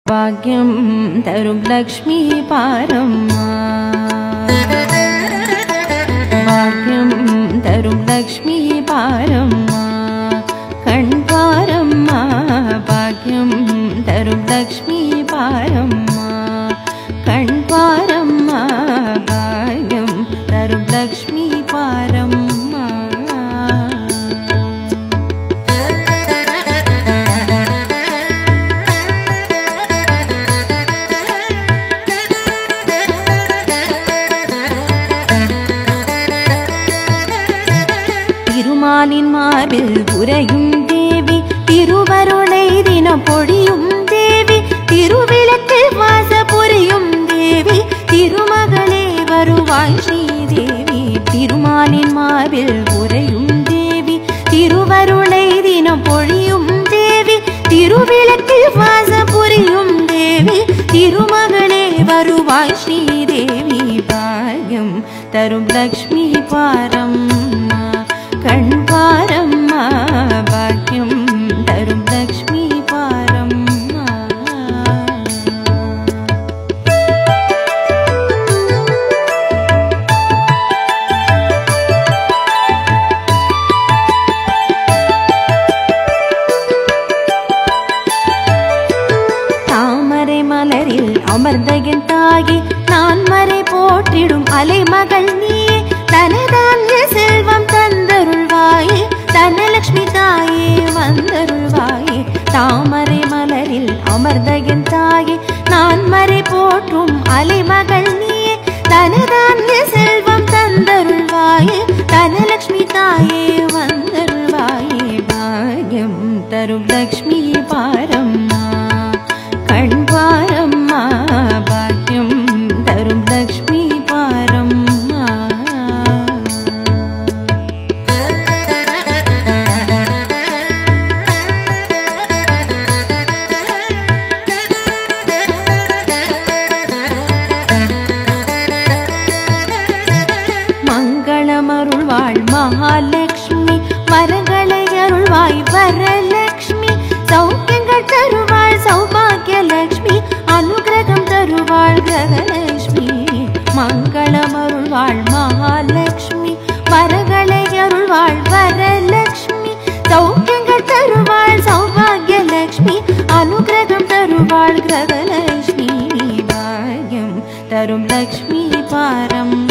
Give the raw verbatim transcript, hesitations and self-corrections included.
भाग्यं तरुं लक्ष्मी पारम्मा भाग्यं तरुं लक्ष्मी पारम्मा कण् पारम्मा भाग्यं तरुं लक्ष्मी पारम्मा कण् पारम्मा भाग्यं तरुं लक्ष्मी पारम्मा திருமாலின் மார்பில் உறையும் தேவி திருவருளை தினம் பொழியும் தேவி திருவிளக்கில் வாச புரியும் தேவி திருமகளே வருவாய் ஸ்ரீதேவி திருமாலின் மார்பில் உறையும் தேவி திருவருளை தினம் பொழியும் தேவி திருவிளக்கில் வாச புரியும் தேவி திருமகளே வருவாய் ஸ்ரீதேவி பாக்யம் தரும் லக்ஷ்மி பாரம்மா कण् पारम्मा भाग्यं तरुं लक्ष्मी पारम्मा तामரை மலரில் அமர்ந்த என் தாயே நான் மறை போற்றிடும் அலைமகள் நீயே தனதான்ய செல்வம் தந்தருள்வாயே தனலக்ஷ்மி தாயே வந்தருள்வாயே தாமரை மலரில் அமர்ந்த என் தாயே நான் மறை போற்றும் அலைமகள் நீயே தனதான்ய செல்வம் தந்தருள்வாயே தனலக்ஷ்மி தாயே வந்தருள்வாயே பாக்யம் தரும் லக்ஷ்மி பாரம்மா கண் பாரம்மா பாக்யம் தரும் லக்ஷ்மி பாரம்மா மங்களமருள்வாள் மகாலட்சுமி மரங்களை அருள்வாய் வரலட்சுமி சௌக்கியங்கள் தருவாள் சௌபாகியலட்சுமி அனுகிரகம் தருவாள் கிரகலட்சுமி மங்களமருள்வாள் மகாலட்சுமி மரங்களை அருள்வாள் வரலட்சுமி சௌக்கியங்கள் தருவாள் சௌபாகியலட்சுமி அனுகிரகம் தருவாள் கிரகலட்சுமி பாக்யம் தரும் லக்ஷ்மி பாரம்